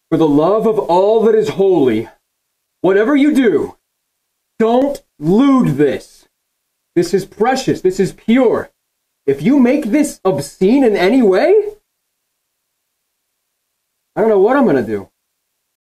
For the love of all that is holy, whatever you do, don't lewd this. This is precious. This is pure. If you make this obscene in any way, I don't know what I'm going to do.